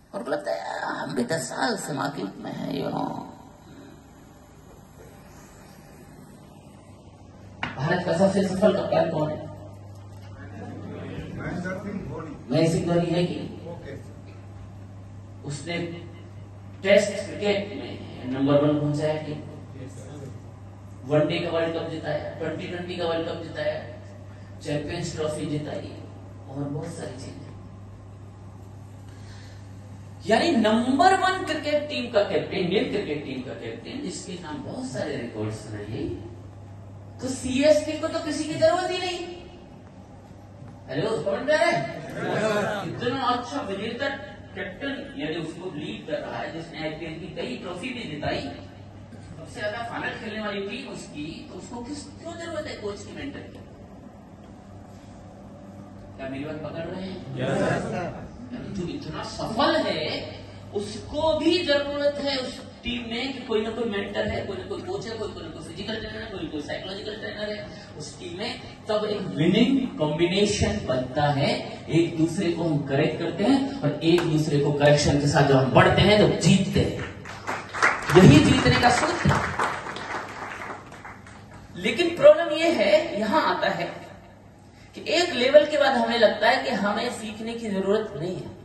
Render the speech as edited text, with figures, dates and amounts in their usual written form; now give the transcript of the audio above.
और को लगता है हम भी 10 साल से मार्केट में है, भारत का सबसे सफल कप्तान कौन है? महेंद्र सिंह धोनी है कि उसने टेस्ट क्रिकेट में नंबर 1 पहुंचाया कि वनडे का वर्ल्ड कप जिताया, 2020 का वर्ल्ड कप जिताया, चैंपियंस ट्रॉफी जिताई और बहुत सारी चीजें। यानी नंबर 1 क्रिकेट टीम का कैप्टन, इंडियन क्रिकेट टीम का कैप्टन, जिसके नाम बहुत सारे रिकॉर्ड्स रहे, तो सीएसके को तो किसी की जरूरत ही नहीं। हेलो, समझ में आ रहा है? इतना अच्छा विजेता कैप्टन यदि उसको लीड कर रहा है, जिसने आईपीएल की कई ट्रॉफी भी जिताई, सबसे ज्यादा फाइनल खेलने वाली टीम उसकी, तो उसको क्यों जरूरत है कोच की, मेंटर की? क्या मेरी बात पकड़ रहे हैं? जो इतना सफल है उसको भी जरूरत है उस टीम में कि कोई ना कोई मेंटर है, कोई ना कोई कोच है, कोई ना कोई फिजिकल ट्रेनर है, कोई ना कोई साइकोलॉजिकल ट्रेनर है उस टीम में। तब एक विनिंग कॉम्बिनेशन बनता है, एक दूसरे को हम करेक्ट करते हैं और एक दूसरे को करेक्शन के साथ जब हम बढ़ते हैं तो जीतते हैं। यही जीतने का सूत्र है। लेकिन प्रॉब्लम यह है, यहां आता है कि एक लेवल के बाद हमें लगता है कि हमें सीखने की जरूरत नहीं है।